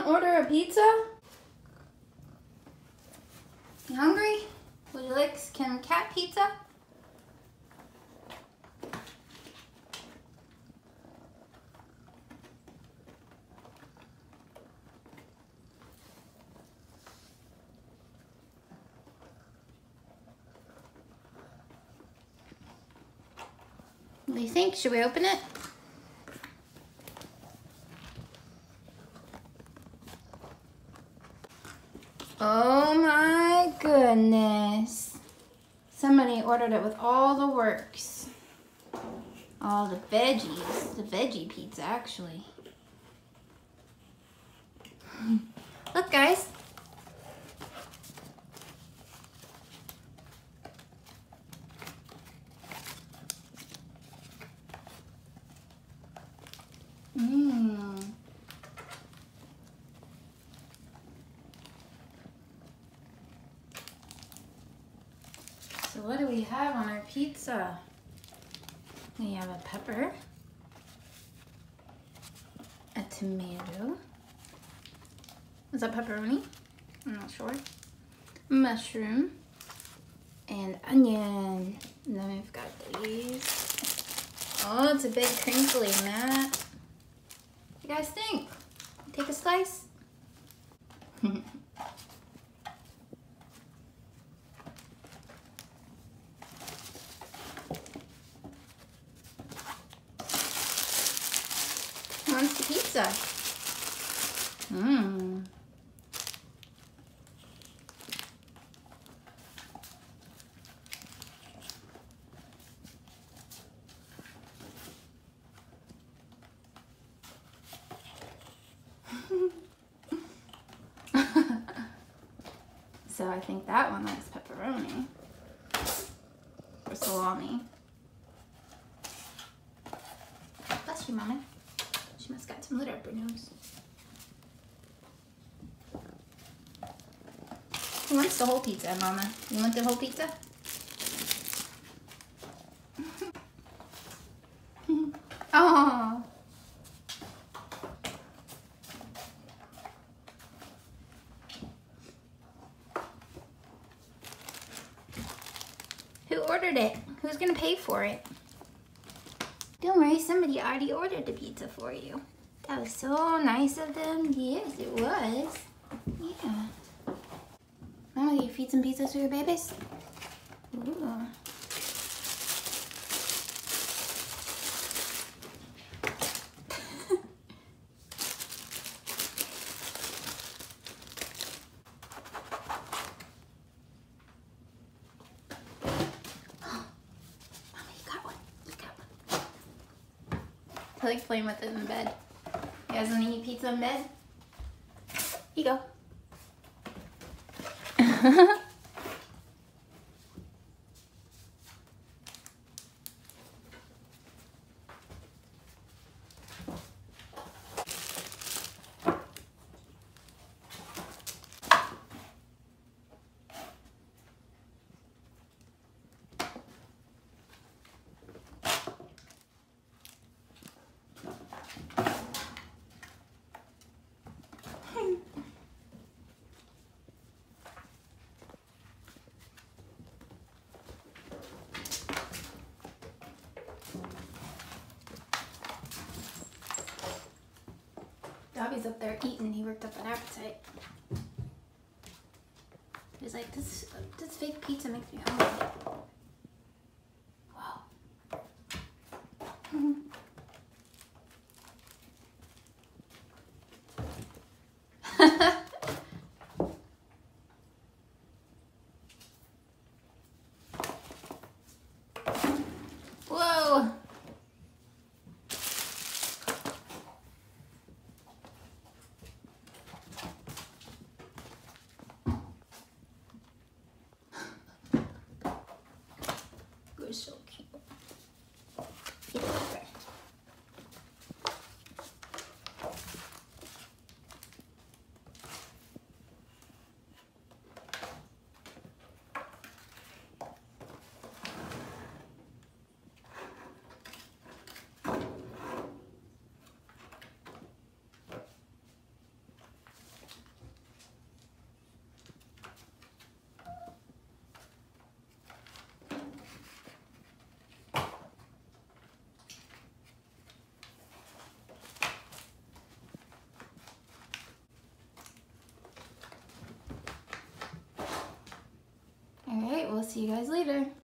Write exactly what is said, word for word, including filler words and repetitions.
didn't order a pizza? You hungry? Would you like some cat pizza? What do you think? Should we open it? Oh my goodness. Somebody ordered it with all the works. All the veggies. The veggie pizza, actually. Look, guys. Mmm. So what do we have on our pizza? We have a pepper, a tomato. Is that pepperoni? I'm not sure. Mushroom and onion. And then we've got these. Oh, it's a big crinkly mat. What do you guys think? Take a slice? Who wants the pizza? Mmm. So I think that one likes pepperoni or salami. Bless you, Mama. She must got some litter up her nose. Who wants the whole pizza, Mama? You want the whole pizza? Oh. Who ordered it? Who's gonna pay for it? Don't worry, somebody already ordered the pizza for you. That was so nice of them. Yes, it was. Yeah. Mama, you feed some pizzas to your babies? Ooh. I like playing with it in bed. You guys want to eat pizza in bed? Here you go. Dobby's up there eating. He worked up an appetite. He's like, this this fake pizza makes me hungry. Wow. Whoa. So cute. It's over. see you guys later.